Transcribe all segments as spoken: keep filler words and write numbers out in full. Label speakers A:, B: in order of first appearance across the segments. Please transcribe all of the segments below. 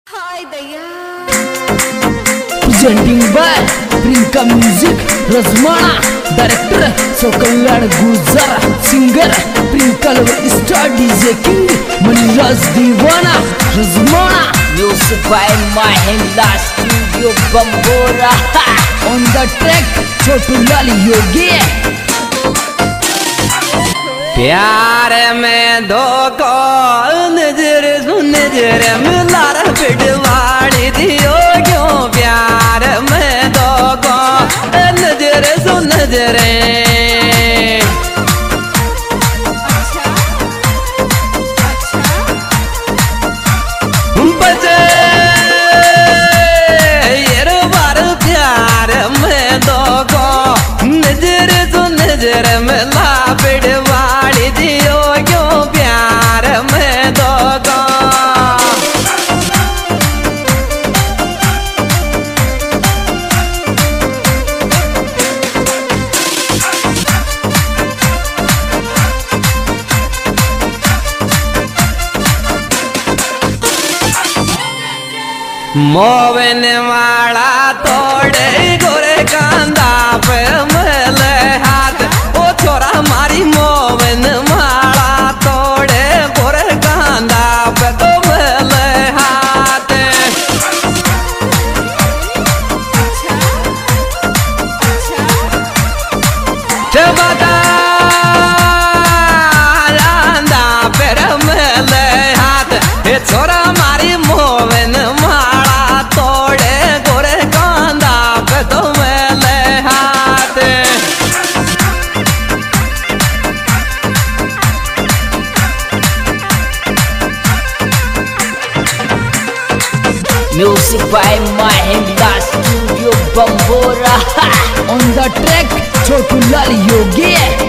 A: Presenting by Prinka Music, Razmana, Director Sokalad Guzar, Singer Prinkal Star D J King, Maniraj Diwana, Razmana.
B: Music by Mahindra Studio Bambora.
A: On the track, Chotu Lal Yogi.
C: प्यार में धोखा नजर सुन नजर मिला रे पिटवाड़ी दियो क्यों प्यार में धोखा नजर सुन नजर बचे ये बार प्यार में धोखा नजर सुन नजर मिला पिटवाड़ी दियो क्यों प्यार में धोखा मोवन वाला तोड़े गोरे कांदा पे मले हाथ ओ छोरा मारी मोवन वाला तोड़े गोरे कांदा पे तो मले हाथ चबता लांदा पे मले हाथ ए छोरा मारी Movan
B: Music by Mahindra Studio Bambora.
A: On the track, Chotu Lal Yogi.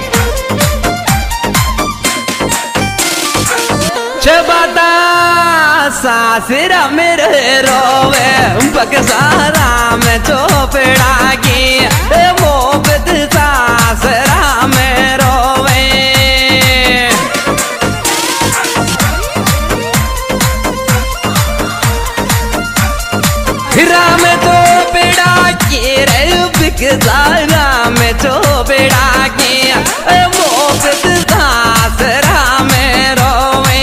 C: चबता सासरा मेरे रोवे बक्सारा में चोपड़ा की मोहब्बत सासरा में रोवे राम तो पेड़ा की रे बिकसारा में चोपड़ा की मोहब्बत सासरा में रोवे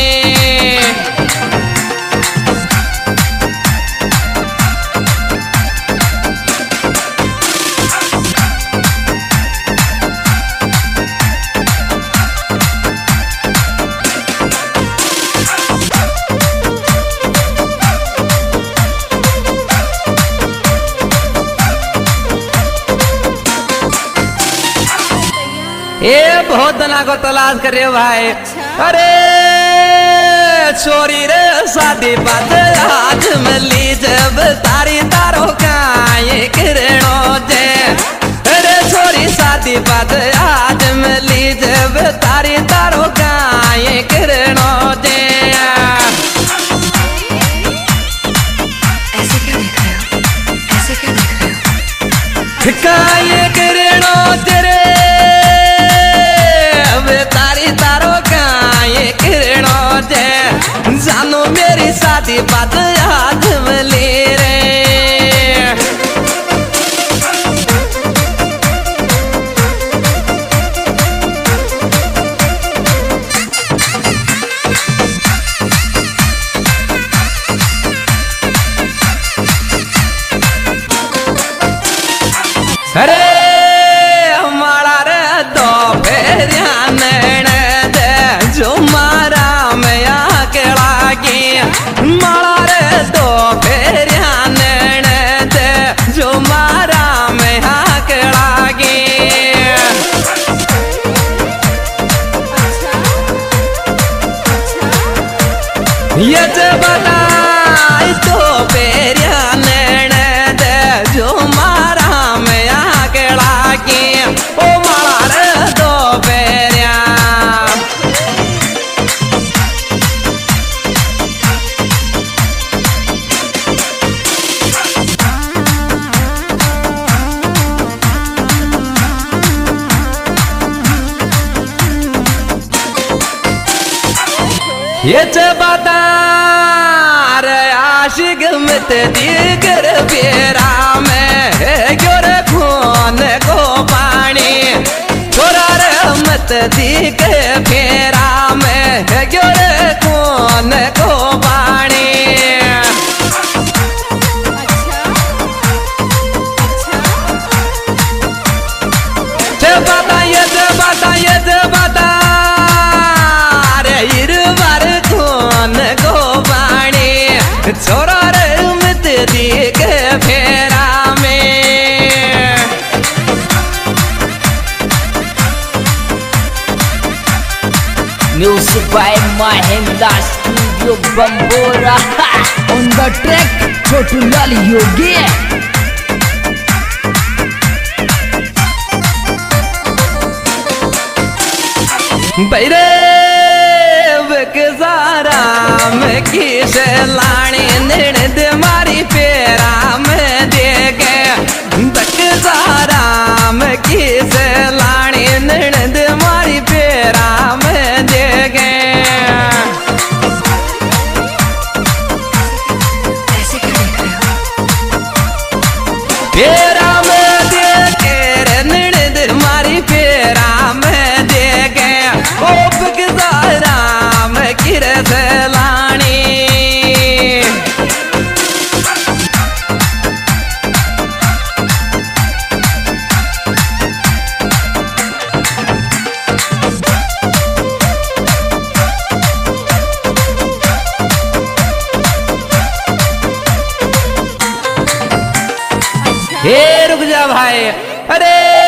C: ये बहुत जना को तलाश कर रहे हो भाई। अरे छोरी रे शादी बात आज मिली जब तारी तारों का ये किरणों जे अरे छोरी शादी बात आज मिली जब तारी तारों का ये किरणों जे
D: ऐसे क्या देख रहे हो? ऐसे क्या देख रहे हो?
C: का ये किरणों तेरे तारी तारों का ये किरणों जे जानो मेरी शादी बात याद मिली रे अरे हमारा रे दो फेरिया जो मारा मैं अकेला की मारा रे दो फेरिया नैन दे जो मारा मैं अकेला की ये बता तो फेरिया नैन दे जो मारा मैं अकेला की ओ मारा रे दो फेरिया ये बता रे मत दीकर फेरा में ग्योर खून को पानी छोरा रे मत दीकर फेरा में ग्योर खून को पानी बता ये बता ये बता रे इरवर खून को पानी छोरा रे मत दीक फेरा में
B: Music by Mahindra Studio Bambora.
A: On the track Chotu Lal Yogi.
C: बैरे बकजारा में किस लाणी निर्णद मारी फेरा में दे गए बकजारा में किस लाणी निर्णद मारी फेरा में दे गए
D: ऐसे क्यों देख रहे हो?
C: फेरा में दे के निर्णद मारी फेरा में दे गए ओ बकजारा में किस लाणी हे रुक जा भाई अरे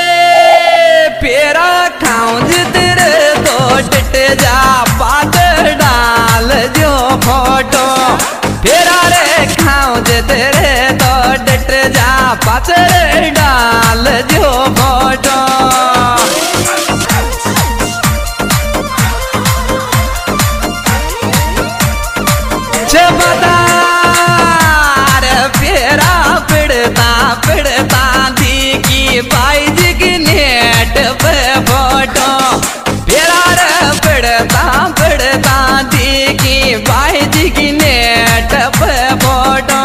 C: पेरा खाऊं तेरे तो डट जा बात डाल जो फोटो पेरा रे खाऊं तेरे तो डट जा बात डाल जो फोटो बता फेरा पड़ता पड़ता दी की बाईज की नेट पे फोटो फेरा रे पड़ता पड़ता दी की बाईज की नेट पे फोटो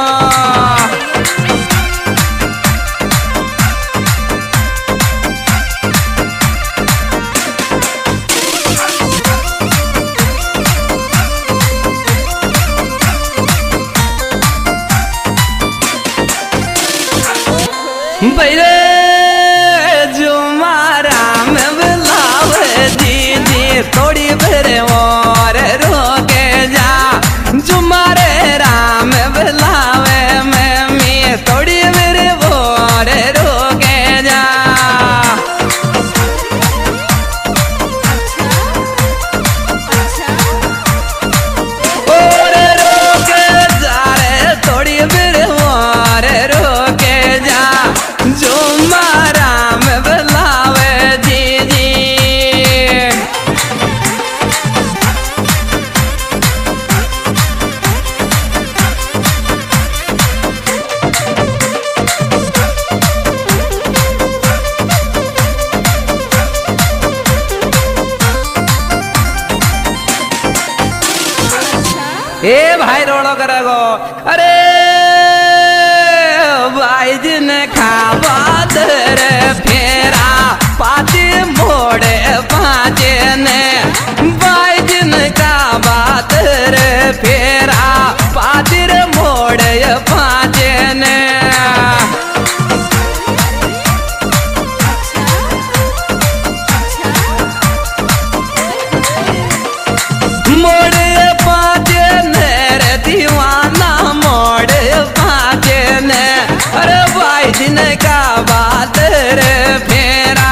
C: बैरे जो मारा में बुलावे दीदी थोड़ी बेरे और रोके जा जो मारे राम बुलावे मैं मी थोड़ी बेरे और रोके जा और रोके जा रे थोड़ी बेरे और रोके जा जो मारा में बुलावे दीदी ए भाई रोड़ो करेगो अरे भाई जिन खावा रे फेरा पाती मोड़े पाँचे ने भाई जिन का बात रे फेरा पाती रे मोड़े पाँचे ने मोड़े पाँचे ने रे दीवाना मोड़े पाँचे ने अरे भाई जिन का बात रे फेरा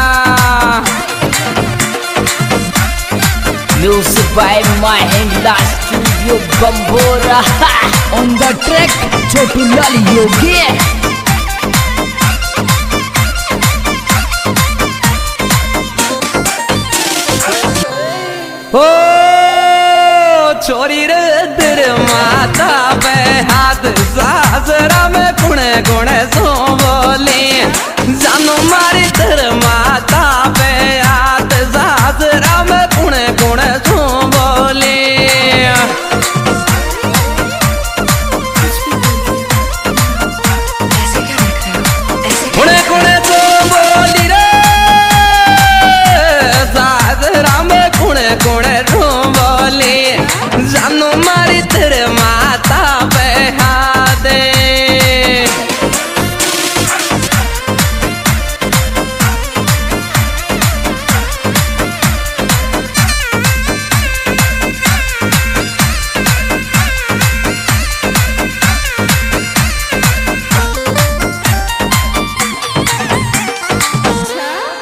B: Music by Mahindra Studio Bambora.
A: On the track Chotu Lal Yogi.
C: ओ छोरी रे तेरे माता पे हाथ सासरा में कुणे कुणे सो बोली जानो मारी तेरे माता पे हाथ सासरा में कुणे कुणे सो बोली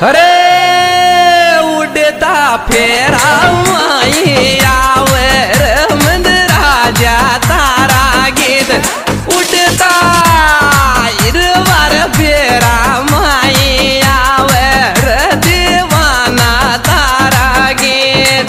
C: अरे उड़ता फेरा माई आवे रे मंद राजा तारा गीत उड़ता इरवार फेरा माई आवे रे दीवाना तारा गीत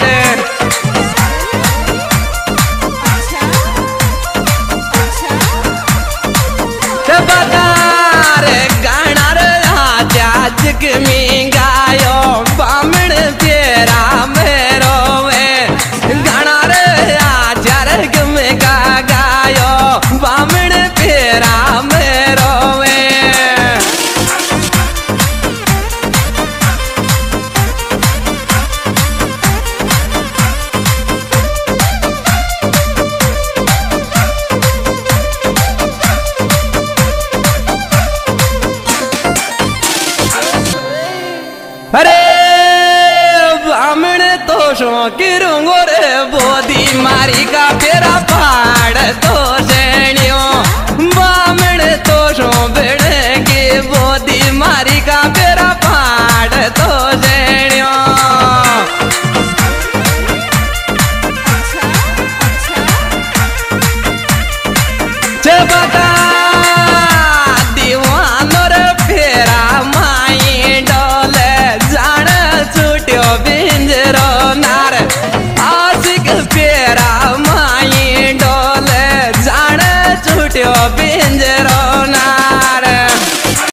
C: बदार गाना राजा जग में गायो बामण फेरा मेरो वे गाना राजा रग में गा गायो बामण फेरा मेरो वे अरे बामण तो शौकिरूंगो रे बोधी मारी का फेरा पहाड़ तो सेणियो बामण तो शो बेड़ के बोधी मारी का फेरा पहाड़ तो सेणियो बता दीवानो रे फेरा माई डोले जान छूट्यो बिंजरो नार आशिक फेरा माई डोले जान छूट्यो